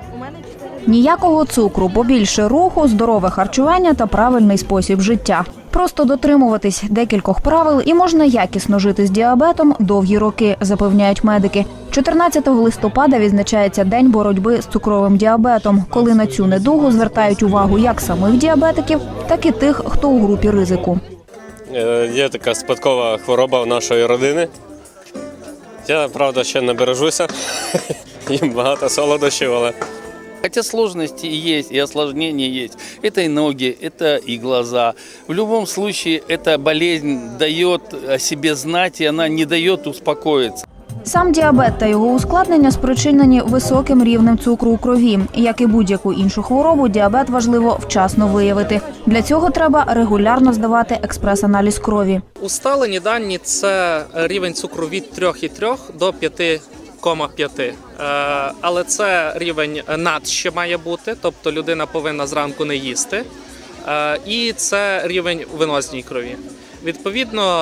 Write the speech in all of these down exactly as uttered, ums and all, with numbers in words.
Ніякого цукру, побільше руху, здорове харчування та правильний спосіб життя. Просто дотримуватись декількох правил і можна якісно жити з діабетом довгі роки, запевняють медики. чотирнадцятого листопада відзначається День боротьби з цукровим діабетом, коли на цю недугу звертають увагу як самих діабетиків, так і тих, хто у групі ризику. Є така спадкова хвороба у нашої родини. Я, правда, ще не бережуся, їм багато солодощів, але... Хотя сложности и есть, и осложнения есть. Это и ноги, это и глаза. В любом случае, эта болезнь дает о себе знать, и она не дает успокоиться. Сам діабет та його ускладнення спричинені високим рівнем цукру у крові. Як і будь-яку іншу хворобу, діабет важливо вчасно виявити. Для цього треба регулярно здавати експрес-аналіз крові. Усталені дані – це рівень цукру від три цілих три до п'ять цілих п'ять. Але це рівень над ще має бути, тобто людина повинна зранку не їсти. І це рівень у венозній крові. Відповідно,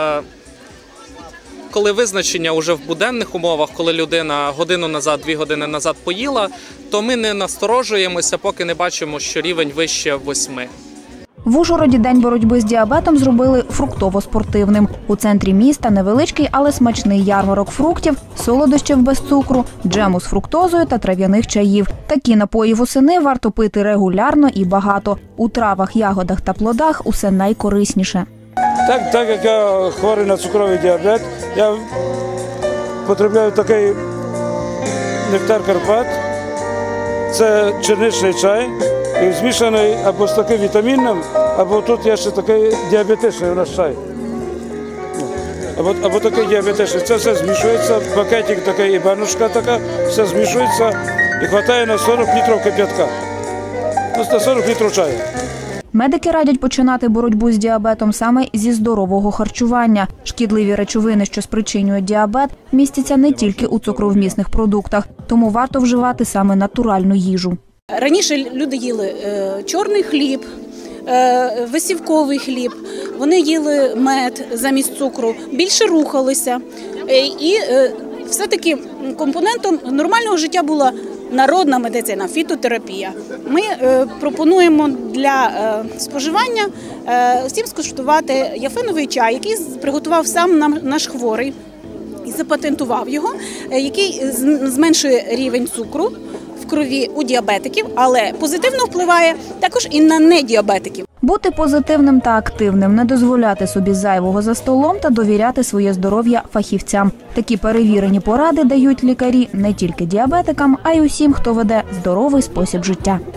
коли визначення вже в буденних умовах, коли людина годину назад, дві години назад поїла, то ми не насторожуємося, поки не бачимо, що рівень вище восьми. В Ужгороді День боротьби з діабетом зробили фруктово-спортивним. У центрі міста невеличкий, але смачний ярмарок фруктів, солодощів без цукру, джему з фруктозою та трав'яних чаїв. Такі напої восени варто пити регулярно і багато. У травах, ягодах та плодах усе найкорисніше. Так, так як я хворий на цукровий діабет, я потребляю такий нектар Карпат, це черничний чай, і змішаний або з таким вітамінним, або тут є ще такий діабетичний у нас чай. Або, або такий діабетичний. Це все змішується, пакетик такий і баночка така, все змішується і вистачає на сорок літрів кип'ятка. На сорок літрів чаю. Медики радять починати боротьбу з діабетом саме зі здорового харчування. Шкідливі речовини, що спричинюють діабет, містяться не тільки у цукровмісних продуктах, тому варто вживати саме натуральну їжу. Раніше люди їли е, чорний хліб, е, висівковий хліб, вони їли мед замість цукру, більше рухалися. Е, і е, все-таки компонентом нормального життя була народна медицина, фітотерапія. Ми е, пропонуємо для е, споживання е, всім скуштувати яфиновий чай, який приготував сам нам, наш хворий і запатентував його, е, який зменшує рівень цукру в крові у діабетиків, але позитивно впливає також і на недіабетиків. Бути позитивним та активним, не дозволяти собі зайвого за столом та довіряти своє здоров'я фахівцям. Такі перевірені поради дають лікарі не тільки діабетикам, а й усім, хто веде здоровий спосіб життя.